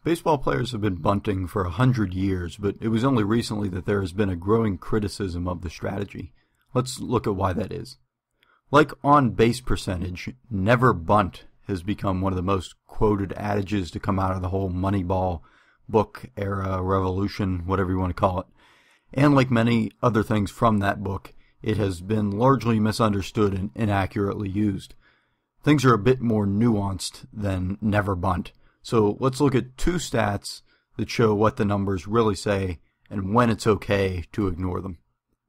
Baseball players have been bunting for 100 years, but it was only recently that there has been a growing criticism of the strategy. Let's look at why that is. Like on-base percentage, never bunt has become one of the most quoted adages to come out of the whole Moneyball book era, revolution, whatever you want to call it. And like many other things from that book, it has been largely misunderstood and inaccurately used. Things are a bit more nuanced than never bunt. So let's look at two stats that show what the numbers really say and when it's okay to ignore them.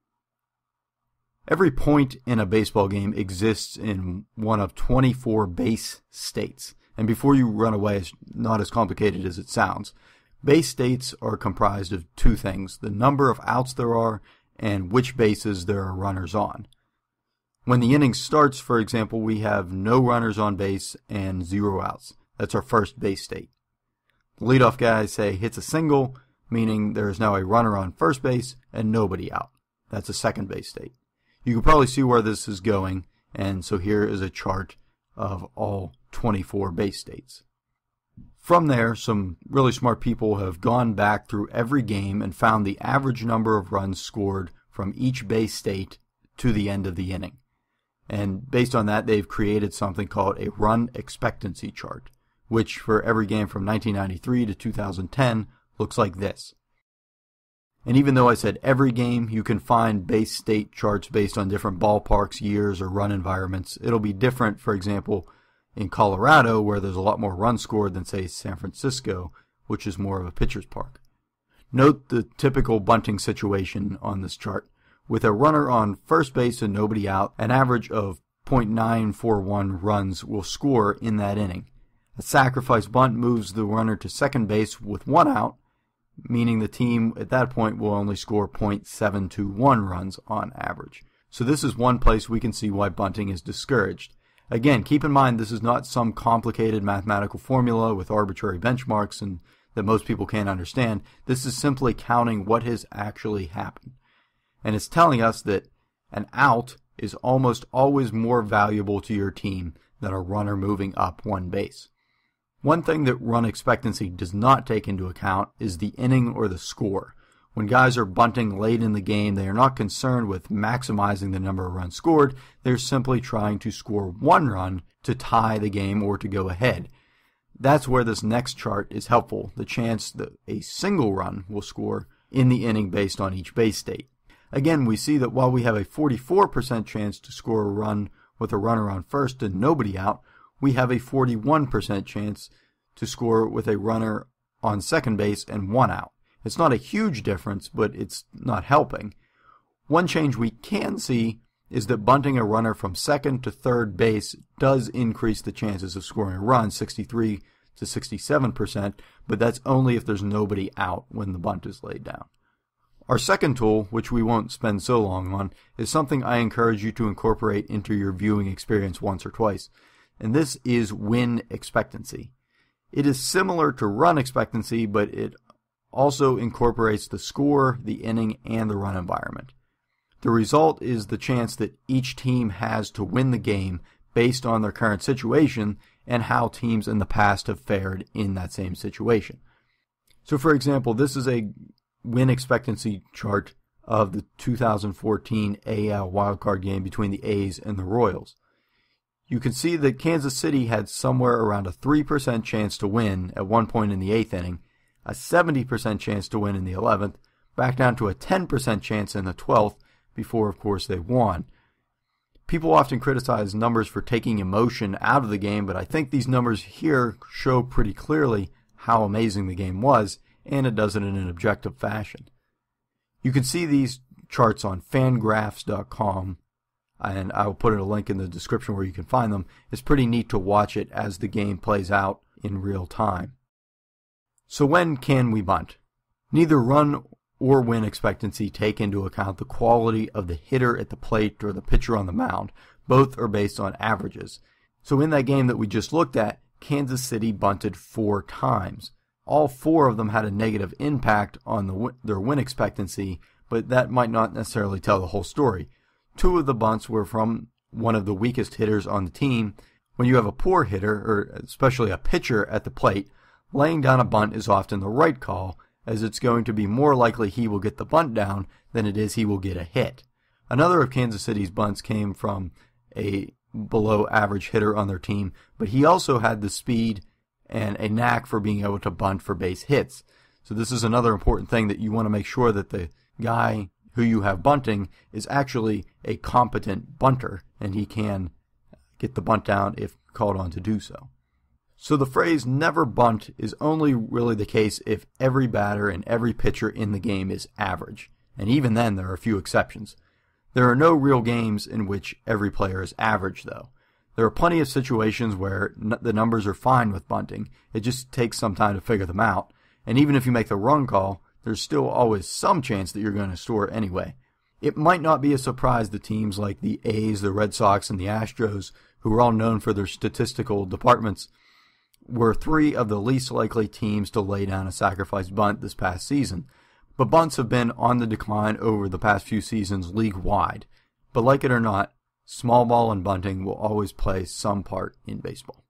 Every point in a baseball game exists in one of 24 base states. And before you run away, it's not as complicated as it sounds. Base states are comprised of two things: the number of outs there are and which bases there are runners on. When the inning starts, for example, we have no runners on base and 0 outs. That's our first base state. The leadoff guy, say, hits a single, meaning there is now a runner on first base and nobody out. That's a second base state. You can probably see where this is going, and so here is a chart of all 24 base states. From there, some really smart people have gone back through every game and found the average number of runs scored from each base state to the end of the inning. And based on that, they've created something called a run expectancy chart, which for every game from 1993 to 2010 looks like this. And even though I said every game, you can find base state charts based on different ballparks, years, or run environments. It'll be different, for example, in Colorado, where there's a lot more runs scored than, say, San Francisco, which is more of a pitcher's park. Note the typical bunting situation on this chart. With a runner on first base and nobody out, an average of .941 runs will score in that inning. A sacrifice bunt moves the runner to second base with 1 out, meaning the team at that point will only score .721 runs on average. So this is one place we can see why bunting is discouraged. Again, keep in mind this is not some complicated mathematical formula with arbitrary benchmarks and that most people can't understand. This is simply counting what has actually happened. And it's telling us that an out is almost always more valuable to your team than a runner moving up one base. One thing that run expectancy does not take into account is the inning or the score. When guys are bunting late in the game, they are not concerned with maximizing the number of runs scored. They're simply trying to score 1 run to tie the game or to go ahead. That's where this next chart is helpful, the chance that a single run will score in the inning based on each base state. Again, we see that while we have a 44% chance to score a run with a runner on first and nobody out, we have a 41% chance to score with a runner on second base and 1 out. It's not a huge difference, but it's not helping. One change we can see is that bunting a runner from second to third base does increase the chances of scoring a run, 63 to 67%, but that's only if there's nobody out when the bunt is laid down. Our second tool, which we won't spend so long on, is something I encourage you to incorporate into your viewing experience once or twice, and this is win expectancy. It is similar to run expectancy, but it also incorporates the score, the inning, and the run environment. The result is the chance that each team has to win the game based on their current situation and how teams in the past have fared in that same situation. So for example, this is a win expectancy chart of the 2014 AL wildcard game between the A's and the Royals. You can see that Kansas City had somewhere around a 3% chance to win at one point in the 8th inning, a 70% chance to win in the 11th, back down to a 10% chance in the 12th, before, of course, they won. People often criticize numbers for taking emotion out of the game, but I think these numbers here show pretty clearly how amazing the game was, and it does it in an objective fashion. You can see these charts on fangraphs.com, and I will put a link in the description where you can find them. It's pretty neat to watch it as the game plays out in real time. So when can we bunt? Neither run or win expectancy take into account the quality of the hitter at the plate or the pitcher on the mound. Both are based on averages. So in that game that we just looked at, Kansas City bunted 4 times. All 4 of them had a negative impact on their win expectancy, but that might not necessarily tell the whole story. 2 of the bunts were from one of the weakest hitters on the team. When you have a poor hitter, or especially a pitcher at the plate, laying down a bunt is often the right call, as it's going to be more likely he will get the bunt down than it is he will get a hit. Another of Kansas City's bunts came from a below average hitter on their team, but he also had the speed and a knack for being able to bunt for base hits. So this is another important thing, that you want to make sure that the guy who you have bunting is actually a competent bunter, and he can get the bunt down if called on to do so. So the phrase never bunt is only really the case if every batter and every pitcher in the game is average. And even then, there are a few exceptions. There are no real games in which every player is average, though. There are plenty of situations where the numbers are fine with bunting. It just takes some time to figure them out. And even if you make the wrong call, there's still always some chance that you're going to score anyway. It might not be a surprise that teams like the A's, the Red Sox, and the Astros, who are all known for their statistical departments, were three of the least likely teams to lay down a sacrifice bunt this past season. But bunts have been on the decline over the past few seasons league-wide. But like it or not, small ball and bunting will always play some part in baseball.